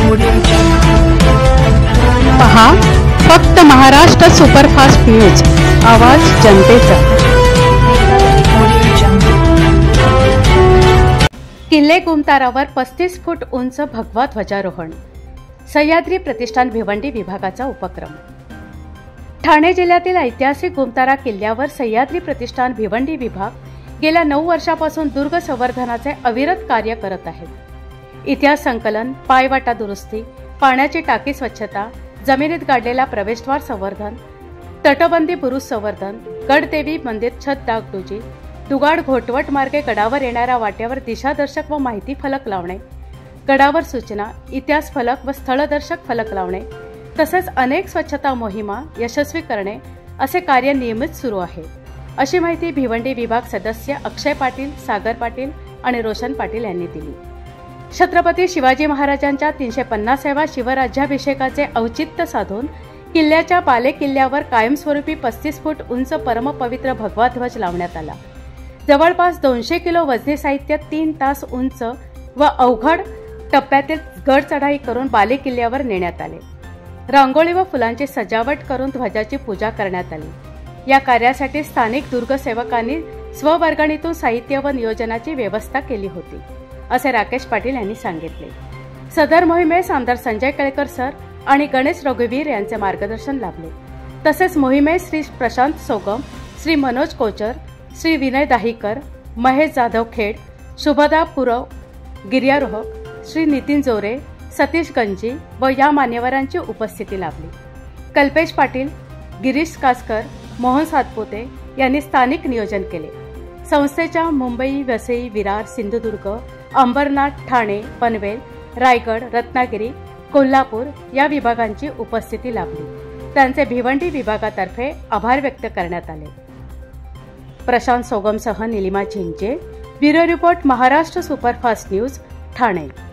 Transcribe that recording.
पहा फक्त Maharashtra superfast news, आवाज जनतेचा। किल्ले गुमतारावर 35 फूट उंच भगवा ध्वजारोहण, सह्याद्री प्रतिष्ठान भिवंडी विभागाचा उपक्रम। ठाणे जिल्ह्यातील ऐतिहासिक गुमतारा किल्ल्यावर सह्याद्री प्रतिष्ठान भिवंडी विभाग गेल्या 9 वर्षापासून दुर्ग संवर्धनाचे अविरत कार्य करत आहे। इतिहास संकलन, पायवाटा दुरुस्ती, पाण्याची टाकी स्वच्छता, जमिनीत गाडलेला प्रवेशद्वार संवर्धन, तटबंदी बुरुज संवर्धन, गडदेवी मंदिर छत डागडुजी, दुगाड घोटवट मार्गे गडावर येणाऱ्या वाट्यावर दिशादर्शक व माहिती फलक लावणे, गडावर सूचना, इतिहास फलक व स्थळदर्शक फलक लावणे, तसेच अनेक स्वच्छता मोहिमा यशस्वी करणे असे कार्य नियमित सुरू आहे, अशी माहिती भिवंडी विभाग सदस्य अक्षय पाटील, सागर पाटील आणि रोशन पाटील यांनी दिली। छत्रपती शिवाजी महाराजांच्या 350व्या शिवराज्याभिषेकाचे औचित्य साधून किल्ल्याच्या बाले किल्ल्यावर कायमस्वरूपी 35 फूट उंच परमपवित्र भगवा ध्वज लावण्यात आला। जवळपास 200 किलो वजनी साहित्य 3 तास उंच व अवघड टप्प्यातील गड चढाई करून बाले किल्ल्यावर नेण्यात आले। रांगोळी व फुलांची सजावट करून ध्वजाची पूजा करण्यात आली। या कार्यासाठी स्थानिक दुर्गसेवकांनी स्ववर्गणीतून साहित्य व नियोजनाची व्यवस्था केली होती, असे राकेश पाटील यांनी सांगितले। सदर मोहिमेस आमदार संजय केळकर सर आणि गणेश रघुवीर यांचे मार्गदर्शन लाभले। तसेच मोहिमेस श्री प्रशांत सोगम, श्री मनोज कोचर, श्री विनय दाहीकर, महेश जाधव खेड, शुभदा पुरव गिर्यारोहक, श्री नितीन जोरे, सतीश गंजी व या मान्यवरांची उपस्थिती लाभली। कल्पेश पाटील, गिरीश कासकर, मोहन सातपुते यांनी स्थानिक नियोजन केले। संस्थेच्या मुंबई, वसई, विरार, सिंधुदुर्ग, अंबरनाथ, ठाणे, पनवेल, रायगड, रत्नागिरी, कोल्हापूर या विभागांची उपस्थिती लाभली। त्यांचे भिवंडी विभागातर्फे आभार व्यक्त करण्यात आले। प्रशांत सोगमसह Nilima Jhinje, bureau report, Maharashtra superfast news, Thane.